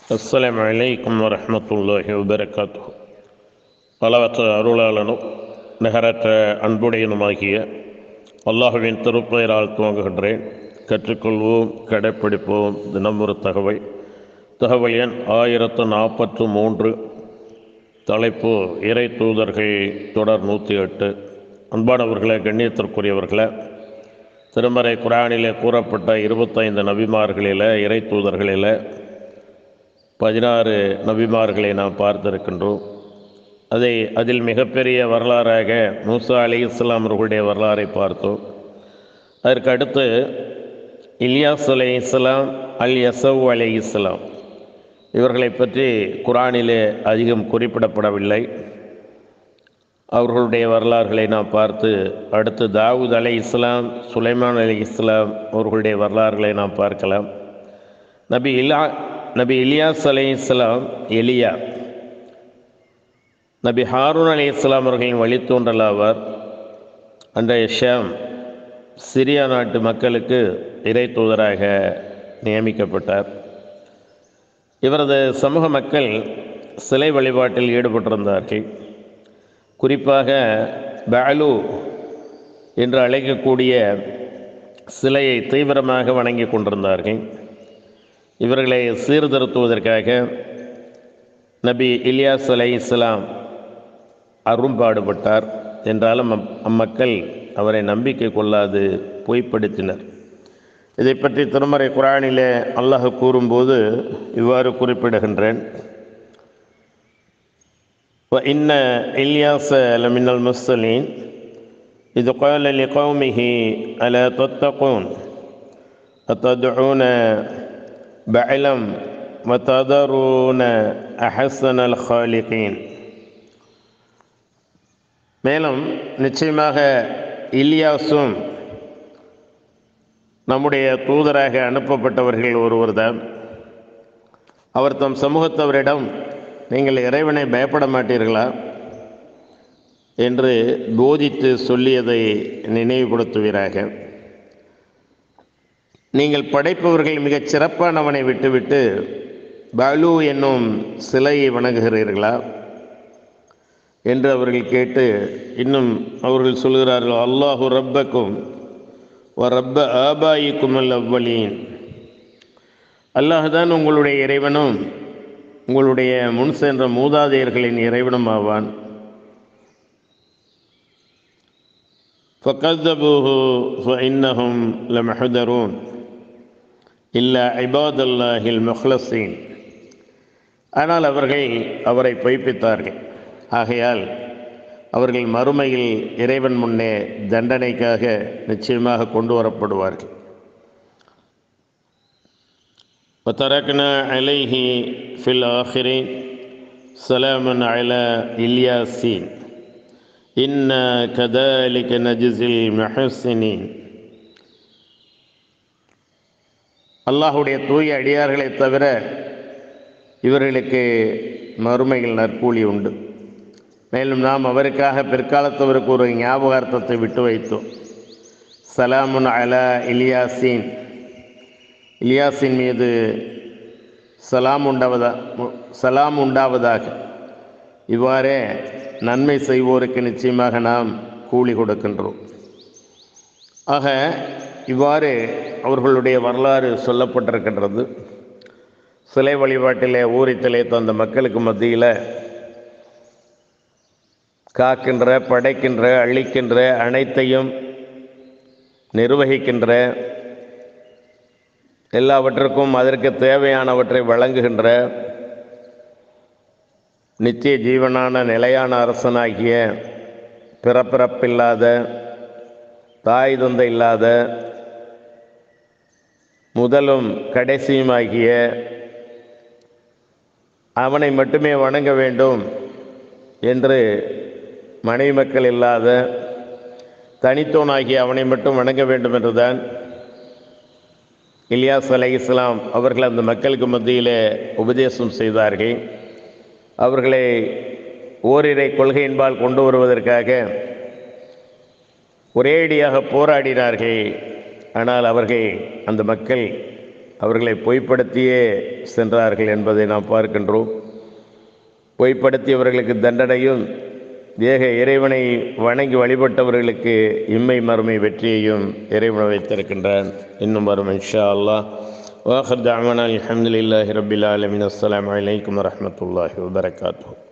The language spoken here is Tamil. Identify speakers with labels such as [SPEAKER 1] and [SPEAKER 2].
[SPEAKER 1] அஸ்ஸலாமு அலைக்கும் வரஹ்மத்துல்லாஹி வபரகாத்துஹு. பலவற்ற அருளாளனும் நிகரற்ற அன்புடையனுமாகிய அல்லாஹுவின் திருப்பெயரால் துவங்குகின்றேன். கற்றுக்கொள்வோம், கடைப்பிடிப்போம். தினம் ஒரு தகவல் எண் 1043. தலைப்பு இறை தூதர்கள் தொடர் 108. அன்பானவர்களே, கண்ணியத்திற்குரியவர்களே, திருமறை குர்ஆனிலே கூறப்பட்ட 25 நபிமார்களில் இறை தூதர்களில் 16 நபிமார்களை நாம் பார்த்திருக்கின்றோம். அதில் மிகப்பெரிய வரலாறாக மூசா அலைஹிஸ்ஸலாம் அவர்களுடைய வரலாறை பார்த்தோம். அதற்கு அடுத்து இலியாஸ் அலைஹிஸ்ஸலாம், யஸவ் அலைஹிஸ்ஸலாம் இவர்களை பற்றி குர்ஆனிலே அதிகம் குறிப்பிடப்படவில்லை. அவர்களுடைய வரலாறுகளை நாம் பார்த்து அடுத்து தாவூத் அலைஹிஸ்ஸலாம், சுலைமான் அலைஹிஸ்ஸலாம் அவர்களுடைய வரலாறுகளை நாம் பார்க்கலாம். நபி இலியாஸ் அலைஹிஸ்ஸலாம் எலியா, நபி ஹாரூன் அலைஹிஸ்ஸலாம் அவர்களின் வழித்தோன்றல் ஆவார். அன்றைய ஷாம் சிரியா நாட்டு மக்களுக்கு இறை தூதராக நியமிக்கப்பட்டார். இவரது சமூக மக்கள் சிலை வழிபாட்டில் ஈடுபட்டிருந்தார்கள். குறிப்பாக பஅலு என்று அழைக்கக்கூடிய சிலையை தீவிரமாக வணங்கி கொண்டிருந்தார்கள். இவர்களை சீர்திருத்துவதற்காக நபி இலியாஸ் அலைஹிஸ்ஸலாம் அரும்பாடுபட்டார். என்றாலும் அம்மக்கள் அவரை நம்பிக்கை கொள்ளாது பொய்ப்படுத்தினர். இதை பற்றி திருமறை குர்ஆனிலே அல்லாஹ் கூறும்போது இவ்வாறு குறிப்பிடுகின்றேன்: وَإِنَّ إِلْيَاسَ لَمِنَ الْمُرْسَلِينَ إِذْ قَالَ لِقَوْمِهِ أَلَا تَتَّقُونَ أَتَدْعُونَ بَعْلًا وَتَذَرُونَ أَحْسَنَ الْخَالِقِينَ. மேலும் நிச்சயமாக இலியாசும் நம்முடைய தூதராக அனுப்பப்பட்டவர்கள் ஒருவர்தான். அவர் தம் சமூகத்தவரிடம், நீங்கள் இறைவனை பயப்பட மாட்டீர்களா என்று போதித்து சொல்லியதை நினைவுபடுத்துவீராக. நீங்கள் படைப்பவர்கள் மிகச் சிறப்பானவனை விட்டுவிட்டு பஅலு என்னும் சிலையை வணங்குகிறீர்களா என்று அவர்கள் கேட்டு, இன்னும் அவர்கள் சொல்கிறார்கள், அல்லாஹு ரப்பக்கும் வ ரப்ப ஆபாயிக்கும் அல் அவ்வலீன். அல்லாஹ்தான் உங்களுடைய இறைவனும் உங்களுடைய முன் சென்ற மூதாதையர்களின் இறைவனும் ஆவான். ஃபகஸபூஹு ஃபஇன்னஹும் லமஹ்தரூன் இல்லா இபாதல்லாஹில் முஹ்லஸீன். ஆனால் அவர்கள் அவரை பொய்ப்பித்தார்கள். ஆகையால் அவர்கள் மறுமையில் இறைவன் முன்னே தண்டனைக்காக நிச்சயமாக கொண்டு வரப்படுவார்கள். وَتَرَكْنَا عَلَيْهِ فِي الْآخِرِينَ سَلَامٌ عَلَى إِلْيَاسِينَ إِنَّا كَذَلِكَ نَجْزِي الْمُحْسِنِينَ. அல்லாஹுடைய தூய அடியார்களைத் தவிர இவர்களுக்கு மறுமையில் நற்கூலி உண்டு. மேலும் நாம் அவருக்காக பிற்காலத்தவருக்கு ஒரு ஞாபகார்த்தத்தை விட்டு வைத்தோம். சலாமுன் அலா இலியாசின், இலியாசின் மீது சலாம் உண்டாவதாக. இவ்வாறே நன்மை செய்வோருக்கு நிச்சயமாக நாம் கூலி கொடுக்கின்றோம். ஆக இவ்வாறு அவர்களுடைய வரலாறு சொல்லப்பட்டிருக்கின்றது. சிலை வழிபாட்டிலே ஊறித்தலை தந்த மக்களுக்கு மத்தியில் காக்கின்ற, படைக்கின்ற, அழிக்கின்ற, அனைத்தையும் நிர்வகிக்கின்ற, எல்லாவற்றுக்கும் அதற்கு தேவையானவற்றை வழங்குகின்ற நித்திய ஜீவனான நிலையான அரசனாகிய, பிறப்பிறப்பில்லாத, தாய் தந்தை இல்லாத, முதலும் கடைசியுமாகிய அவனை மட்டுமே வணங்க வேண்டும் என்று மனைவி மக்கள் இல்லாத தனித்தோனாகிய அவனை மட்டும் வணங்க வேண்டும் என்றுதான் இலியாஸ் அலைஹிஸ்ஸலாம் அவர்கள் அந்த மக்களுக்கு மத்தியில் உபதேசம் செய்தார்கள். அவர்களை ஓரிரை கொள்கையின்பால் கொண்டு வருவதற்காக ஒரேடியாக போராடினார்கள். ஆனால் அவர்கள், அந்த மக்கள் அவர்களை பொய்ப்படுத்தியே சென்றார்கள் என்பதை நாம் பார்க்கின்றோம். பொய்ப்படுத்தியவர்களுக்கு தண்டனையும், ஏக இறைவனை வணங்கி வழிபட்டவர்களுக்கு இம்மை மறுமை வெற்றியையும் இறைவன் வைத்திருக்கின்றான். இன்னும் வரும் இன்ஷா அல்லாஹ். வாஹிர் தஅவானா அல்ஹம்துலில்லாஹி ரப்பில் ஆலமீன். அஸ்ஸலாமு அலைக்கும் வரஹ்மத்துல்லாஹி வபரகாத்துஹு.